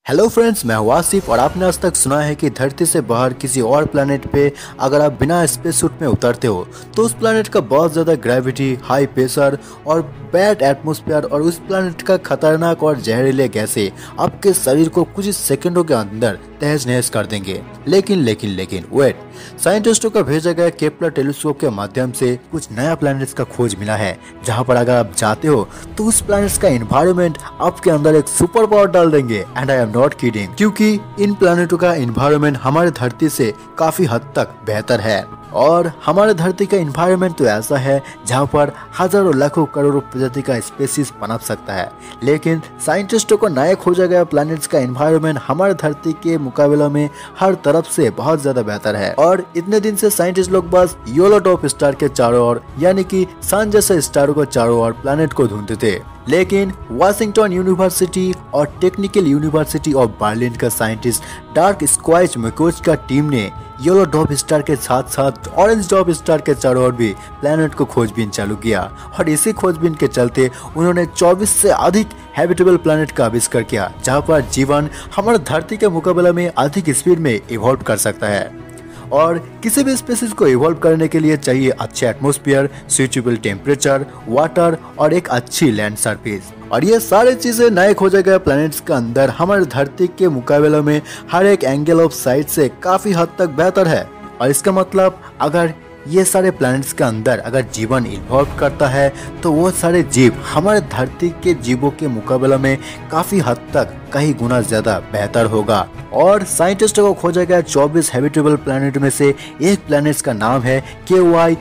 Hello friends, मैं हूं आसिफ और आपने आज तक सुना है कि धरती से बाहर किसी और प्लेनेट पे अगर आप बिना स्पेस सूट में उतरते हो तो उस प्लेनेट का बहुत ज़्यादा ग्रेविटी, हाई प्रेशर और बैड एटमॉस्फेयर और उस प्लेनेट का खतरनाक और जहरीले गैसें आपके शरीर को कुछ सेकंडों के अंदर तहस नहस कर देंगे। लेकिन वेट, साइंटिस्टों का भेजा गया केपलर टेलीस्कोप के माध्यम से कुछ नया प्लैनेट्स का खोज मिला है, जहां पर अगर आप जाते हो तो उस प्लैनेट्स का एनवायरनमेंट आपके अंदर एक सुपर पावर डाल देंगे। And I am not kidding, क्योंकि इन प्लैनेटों का एनवायरनमेंट हमारे धरती से काफी हद तक बेहतर है। और हमारे धरती का एनवायरनमेंट तो ऐसा है जहां पर हजारों लाखों करोड़ों प्रजाति का स्पीशीज पनप सकता है, लेकिन साइंटिस्टों को नया खोजा गया प्लैनेट्स का एनवायरनमेंट हमारे धरती के मुकाबले में हर तरफ से बहुत ज्यादा बेहतर है। और इतने दिन से साइंटिस्ट लोग बस येलो डॉर्फ स्टार के चारों ओर, यानी कि सन जैसे स्टारों के चारों ओर प्लैनेट को ढूंढते थे, लेकिन वाशिंगटन यूनिवर्सिटी और टेक्निकल यूनिवर्सिटी ऑफ बर्लिन का साइंटिस्ट डार्क स्क्वाइच मैकोज का टीम ने येलो डॉर्फ स्टार के साथ साथ ऑरेंज डॉर्फ स्टार के चारों ओर भी प्लैनेट को खोजबीन चालू किया। और इसी खोजबीन के चलते उन्होंने 24 से अधिक हैबिटेबल प्लैनेट का आविष्कार किया, जहां पर जीवन हमारे धरती के मुकाबले में अधिक स्पीड में इवॉल्व कर सकता है। और किसी भी स्पीशीज को इवॉल्व करने के लिए चाहिए अच्छे एटमॉस्फेयर, सूटेबल टेम्परेचर, वाटर और एक अच्छी लैंड सरफेस। और ये सारी चीजें नए खोजे गए प्लैनेट्स के अंदर हमारे धरती के मुकाबले में हर एक एंगल ऑफ साइट से काफी हद तक बेहतर है। और इसका मतलब अगर ये सारे प्लैनेट्स के अंदर अगर जीवन इवॉल्व करता है तो वो सारे जीव हमारे धरती के जीवों के मुकाबले में काफी हद तक कई गुना ज्यादा बेहतर होगा। और साइंटिस्टों को खोजा गया 24 हैबिटेबल प्लैनेट में से एक प्लैनेट का नाम है KY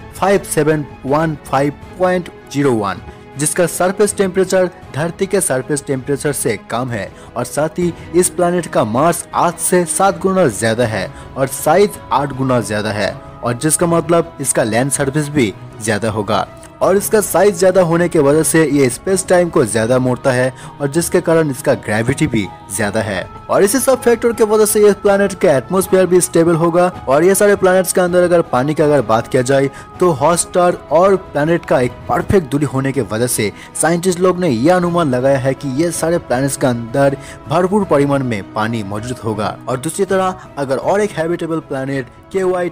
5715.01, जिसका सरफेस टेम्परेचर धरती के सरफेस टेम्परेचर से कम है। और साथ ही इस प्लैनेट का मास 8 से 7 गुना ज्यादा है और साइज 8 गुना ज्यादा है, और जिसका मतलब इसका लैंड सरफेस भी ज्यादा होगा। और इसका साइज ज्यादा होने की वजह से ये स्पेस टाइम को ज्यादा मोड़ता है, और जिसके कारण इसका ग्रेविटी भी ज्यादा है। और इसी सब फैक्टर की वजह से ये प्लैनेट का एटमॉस्फेयर भी स्टेबल होगा। और ये सारे प्लैनेट्स के अंदर अगर पानी की अगर बात किया जाए तो हॉट स्टार और प्लैनेट का एक परफेक्ट दूरी होने की वजह से साइंटिस्ट लोग ने यह अनुमान लगाया है कि ये सारे प्लैनेट्स के अंदर भरपूर परिमाण में पानी मौजूद होगा। और दूसरी तरह अगर और एक हैबिटेबल प्लैनेट KY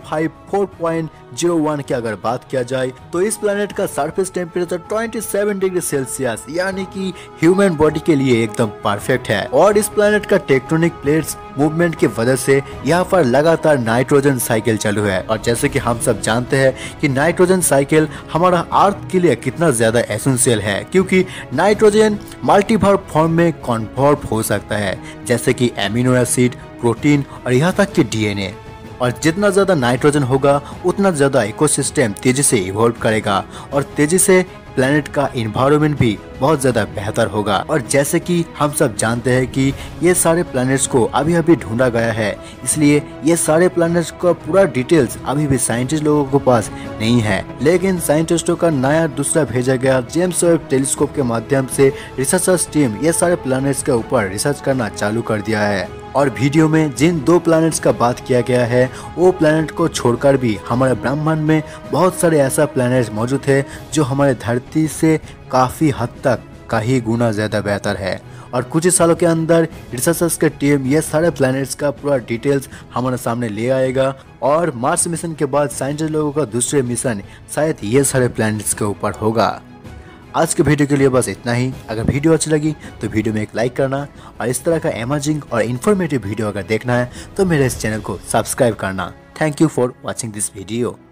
5554.01 की अगर बात किया जाए तो इस प्लैनेट का सरफेस टेम्परेचर 27 डिग्री सेल्सियस, यानी कि ह्यूमन बॉडी के लिए एकदम परफेक्ट है। और इस प्लैनेट का टेक्टोनिक प्लेट्स मूवमेंट की वजह से यहाँ पर लगातार नाइट्रोजन साइकिल चालू है। और जैसे कि हम सब जानते हैं कि नाइट्रोजन साइकिल हमारा अर्थ के लिए कितना ज्यादा एसेंशियल है, क्योंकि नाइट्रोजन मल्टीवर्ब फॉर्म में कन्वर्ट हो सकता है, जैसे कि एमिनो एसिड, प्रोटीन और यहाँ तक कि DNA। और जितना ज्यादा नाइट्रोजन होगा उतना ज्यादा इकोसिस्टम तेजी से इवॉल्व करेगा और तेजी से प्लैनेट का एनवायरनमेंट भी बहुत ज्यादा बेहतर होगा। और जैसे कि हम सब जानते हैं कि ये सारे प्लैनेट्स को अभी अभी ढूंढा गया है, इसलिए ये सारे प्लैनेट्स का पूरा डिटेल्स अभी भी साइंटिस्ट लोगों के पास नहीं है। लेकिन साइंटिस्टों का नया दूसरा भेजा गया जेम्स वेब टेलीस्कोप के माध्यम से रिसर्चर्स टीम ये सारे प्लैनेट्स के ऊपर रिसर्च करना चालू कर दिया है। और वीडियो में जिन 2 प्लैनेट्स का बात किया गया है वो प्लैनेट को छोड़कर भी हमारे ब्रह्मांड में बहुत सारे ऐसा प्लैनेट्स मौजूद है जो हमारे धरती से काफी हद तक कई गुना ज्यादा बेहतर है। और कुछ ही सालों के अंदर रिसर्चर्स की टीम ये सारे प्लैनेट्स का पूरा डिटेल्स हमारे सामने ले आएगा। और मार्स मिशन के बाद साइंटिस्ट लोगों का दूसरे मिशन शायद ये सारे प्लैनेट्स के ऊपर होगा। आज के वीडियो के लिए बस इतना ही। अगर वीडियो अच्छी लगी तो वीडियो में एक लाइक करना, और इस तरह का अमेजिंग और इन्फॉर्मेटिव वीडियो अगर देखना है तो मेरे इस चैनल को सब्सक्राइब करना। Thank you for watching this video.